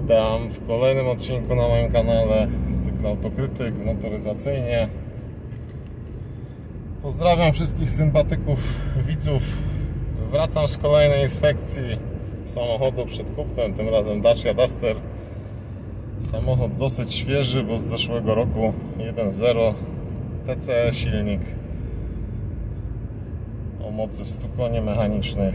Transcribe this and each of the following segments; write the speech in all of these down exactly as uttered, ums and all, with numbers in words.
Witam w kolejnym odcinku na moim kanale z cyklu Autokrytyk motoryzacyjnie. Pozdrawiam wszystkich sympatyków, widzów. Wracam z kolejnej inspekcji samochodu przed kupnem, tym razem Dacia Duster. Samochód dosyć świeży, bo z zeszłego roku jeden zero T C E silnik o mocy stu koni mechanicznych.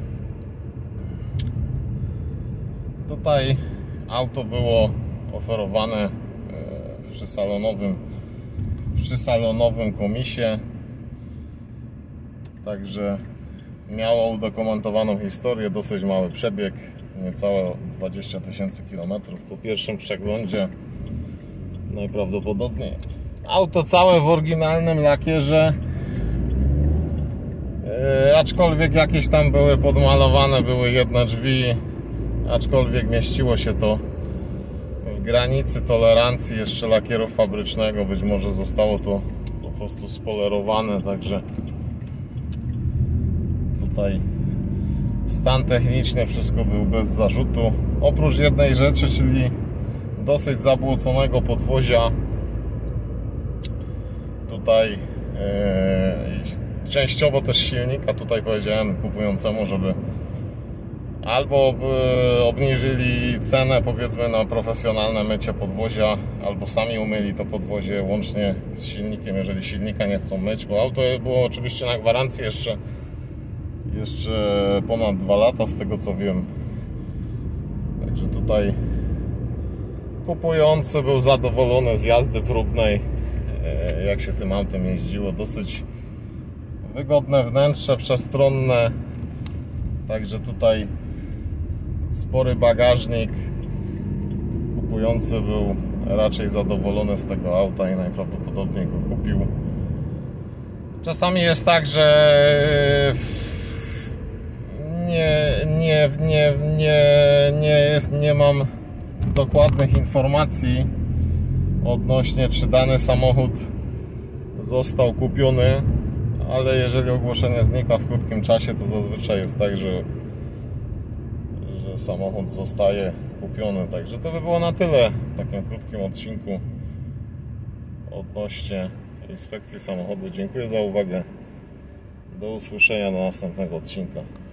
Tutaj auto było oferowane przy salonowym, przy salonowym komisie, także miało udokumentowaną historię, dosyć mały przebieg, niecałe dwadzieścia tysięcy kilometrów. Po pierwszym przeglądzie najprawdopodobniej auto całe w oryginalnym lakierze, yy, aczkolwiek jakieś tam były podmalowane, były jedne drzwi, aczkolwiek mieściło się to w granicy tolerancji jeszcze lakieru fabrycznego. Być może zostało to po prostu spolerowane, także tutaj stan techniczny, wszystko był bez zarzutu. Oprócz jednej rzeczy, czyli dosyć zabłoconego podwozia. Tutaj yy, częściowo też silnika. Tutaj powiedziałem kupującemu, żeby albo obniżyli cenę, powiedzmy, na profesjonalne mycie podwozia, albo sami umyli to podwozie łącznie z silnikiem, jeżeli silnika nie chcą myć, bo auto było oczywiście na gwarancji jeszcze jeszcze ponad dwa lata, z tego co wiem. Także tutaj kupujący był zadowolony z jazdy próbnej, jak się tym autem jeździło. Dosyć wygodne wnętrze, przestronne, także tutaj spory bagażnik. Kupujący był raczej zadowolony z tego auta i najprawdopodobniej go kupił. Czasami jest tak, że nie, nie, nie, nie, nie, jest, nie mam dokładnych informacji odnośnie, czy dany samochód został kupiony, ale jeżeli ogłoszenie znika w krótkim czasie, to zazwyczaj jest tak, że samochód zostaje kupiony. Także to by było na tyle w takim krótkim odcinku odnośnie inspekcji samochodu. Dziękuję za uwagę. Do usłyszenia do następnego odcinka.